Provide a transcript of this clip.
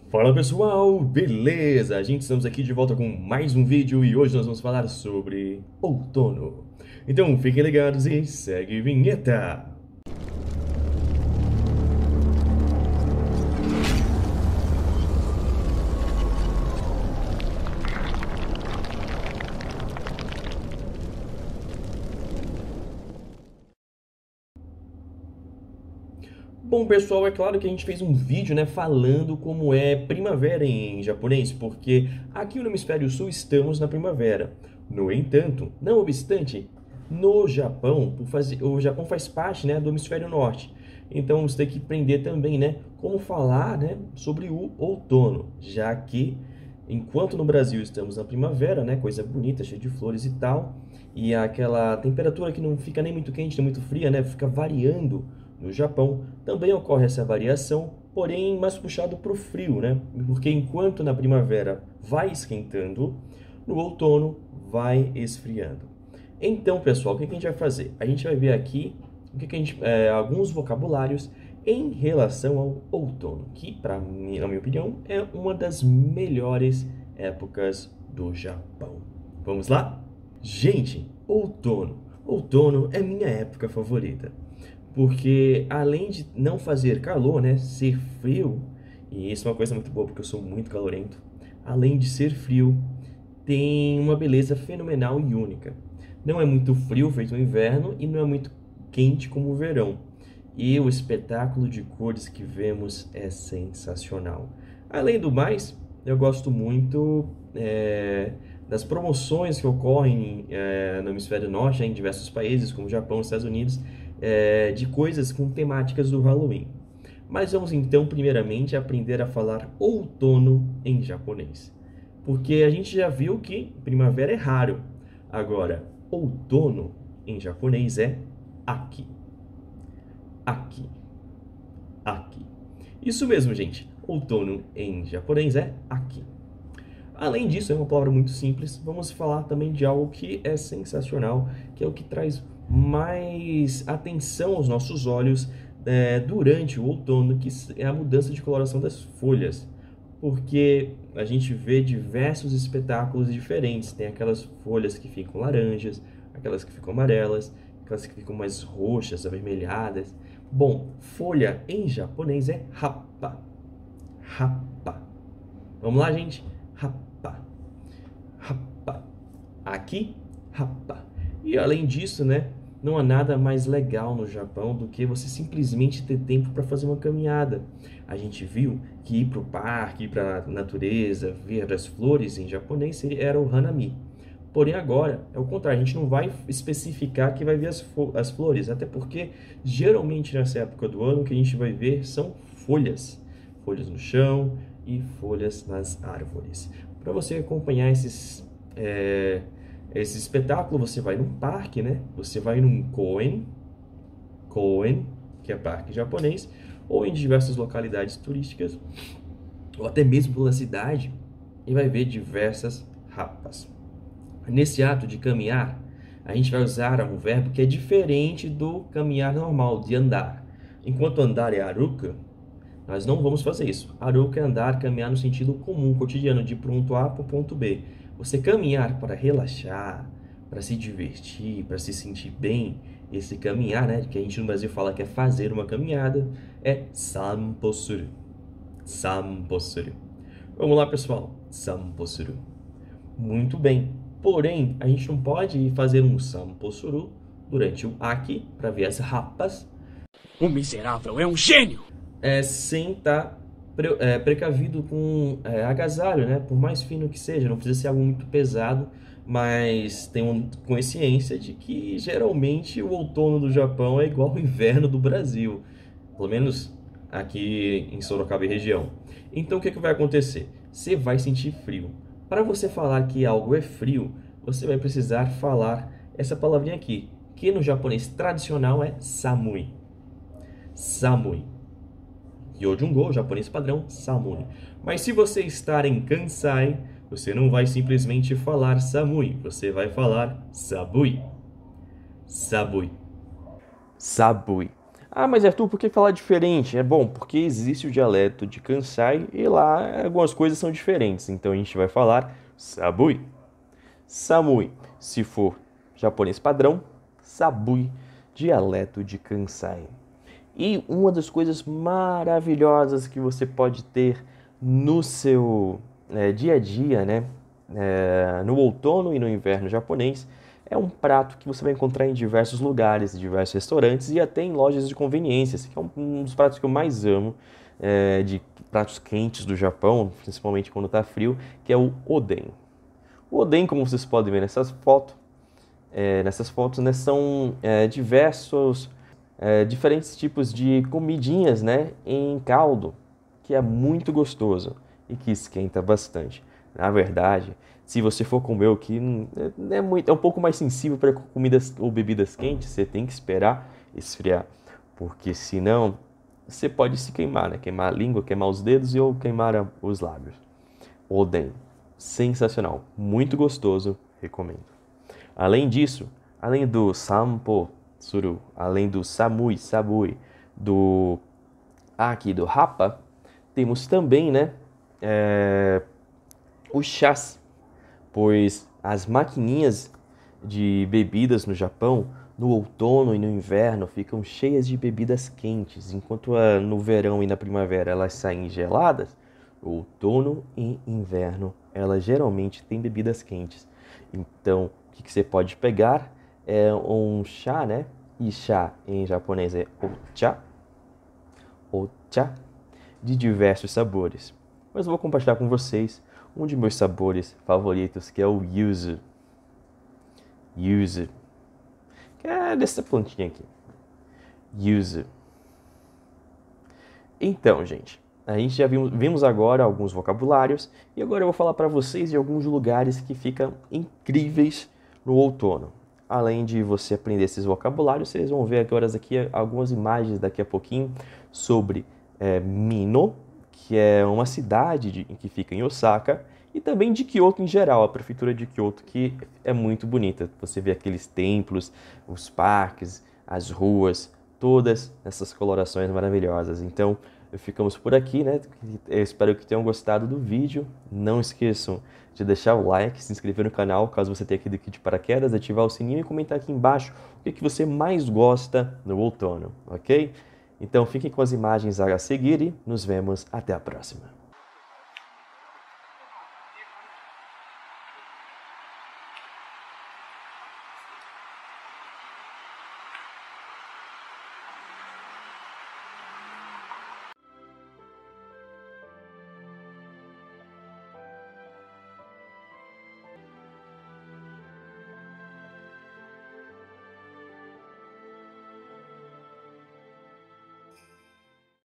Fala pessoal, beleza? Estamos aqui de volta com mais um vídeo e hoje nós vamos falar sobre outono. Então fiquem ligados e segue a vinheta! Bom pessoal, é claro que a gente fez um vídeo, né, falando como é primavera em japonês, porque aqui no hemisfério sul estamos na primavera. No entanto, não obstante, no Japão, o Japão faz parte, né, do hemisfério norte. Então você tem que aprender também, né, como falar, né, sobre o outono, já que enquanto no Brasil estamos na primavera, né, coisa bonita, cheia de flores e tal, e aquela temperatura que não fica nem muito quente nem muito fria, né, fica variando. No Japão também ocorre essa variação, porém mais puxado para o frio, né? Porque enquanto na primavera vai esquentando, no outono vai esfriando. Então, pessoal, o que a gente vai fazer? A gente vai ver aqui alguns vocabulários em relação ao outono, que, na minha opinião, é uma das melhores épocas do Japão. Vamos lá? Gente, outono. Outono é minha época favorita. Porque além de não fazer calor, né, ser frio, e isso é uma coisa muito boa porque eu sou muito calorento, além de ser frio, tem uma beleza fenomenal e única. Não é muito frio feito no inverno e não é muito quente como o verão. E o espetáculo de cores que vemos é sensacional. Além do mais, eu gosto muito das promoções que ocorrem no hemisfério norte, em diversos países, como Japão e Estados Unidos, de coisas com temáticas do Halloween. Mas vamos então, primeiramente, aprender a falar outono em japonês. Porque a gente já viu que primavera é raro. Agora, outono em japonês é aki. Aki. Aki. Isso mesmo, gente. Outono em japonês é aki. Além disso, é uma palavra muito simples. Vamos falar também de algo que é sensacional, que é o que traz mais atenção aos nossos olhos durante o outono, que é a mudança de coloração das folhas. Porque a gente vê diversos espetáculos diferentes. Tem aquelas folhas que ficam laranjas, aquelas que ficam amarelas, aquelas que ficam mais roxas, avermelhadas. Bom, folha em japonês é rappa. Rappa. Vamos lá, gente? Rappa. Rappa. Aqui, rappa. E além disso, né, não há nada mais legal no Japão do que você simplesmente ter tempo para fazer uma caminhada. A gente viu que ir para o parque, ir para a natureza, ver as flores em japonês era o hanami. Porém agora é o contrário, a gente não vai especificar que vai ver as flores, até porque geralmente nessa época do ano o que a gente vai ver são folhas. Folhas no chão e folhas nas árvores. Para você acompanhar esse espetáculo, você vai num parque, né? Você vai num koen, que é parque japonês, ou em diversas localidades turísticas, ou até mesmo pela cidade, e vai ver diversas rappas. Nesse ato de caminhar, a gente vai usar um verbo que é diferente do caminhar normal, de andar. Enquanto andar é aruka, nós não vamos fazer isso. Aruka é andar, caminhar no sentido comum, cotidiano, de ponto A para o ponto B. Você caminhar para relaxar, para se divertir, para se sentir bem, esse caminhar, né, que a gente no Brasil fala que é fazer uma caminhada, é sanpo suru. Sanpo suru. Vamos lá, pessoal. Sanpo suru. Muito bem. Porém, a gente não pode fazer um sanpo suru durante o aki para ver as rapas. O miserável é um gênio! Sem estar precavido com agasalho, né? Por mais fino que seja, não precisa ser algo muito pesado, mas tenham consciência de que geralmente o outono do Japão é igual ao inverno do Brasil, pelo menos aqui em Sorocaba e região. Então o que vai acontecer? Você vai sentir frio. Para você falar que algo é frio, você vai precisar falar essa palavrinha aqui, que no japonês tradicional é samui. Samui. Yojungo, japonês padrão, samui. Mas se você estar em Kansai, você não vai simplesmente falar samui, você vai falar sabui. Sabui. Sabui. Ah, mas Arthur, por que falar diferente? É bom, porque existe o dialeto de Kansai e lá algumas coisas são diferentes. Então a gente vai falar Sabui. Samui, se for japonês padrão, Sabui, dialeto de Kansai. E uma das coisas maravilhosas que você pode ter no seu dia a dia, né? No outono e no inverno japonês, é um prato que você vai encontrar em diversos lugares, em diversos restaurantes e até em lojas de conveniências, que é um dos pratos que eu mais amo, de pratos quentes do Japão, principalmente quando está frio, que é o oden. O oden, como vocês podem ver nessas fotos, né, são diversos, diferentes tipos de comidinhas, né, em caldo, que é muito gostoso e que esquenta bastante. Na verdade, se você for comer o que é um pouco mais sensível para comidas ou bebidas quentes, você tem que esperar esfriar, porque senão você pode se queimar, né? Queimar a língua, queimar os dedos ou queimar os lábios. Oden, sensacional, muito gostoso, recomendo. Além disso, além do sampo suru, além do samui, sabui, do aqui do rapa, temos também, né, os chás, pois as maquininhas de bebidas no Japão, no outono e no inverno, ficam cheias de bebidas quentes, enquanto no verão e na primavera elas saem geladas, no outono e inverno elas geralmente têm bebidas quentes. Então, o que você pode pegar é um chá, né? E chá em japonês é ocha, de diversos sabores. Mas eu vou compartilhar com vocês um de meus sabores favoritos, que é o yuzu. Yuzu, que é dessa plantinha aqui. Yuzu. Então, gente, a gente já vimos agora alguns vocabulários e agora eu vou falar para vocês de alguns lugares que ficam incríveis no outono. Além de você aprender esses vocabulários, vocês vão ver agora algumas imagens daqui a pouquinho sobre Mino, que é uma cidade que fica em Osaka, e também de Kyoto em geral, a prefeitura de Kyoto, que é muito bonita. Você vê aqueles templos, os parques, as ruas, todas essas colorações maravilhosas. Então, ficamos por aqui, né? Eu espero que tenham gostado do vídeo. Não esqueçam de deixar o like, se inscrever no canal, caso você tenha aqui de paraquedas, ativar o sininho e comentar aqui embaixo o que você mais gosta no outono, ok? Então fiquem com as imagens a seguir e nos vemos até a próxima.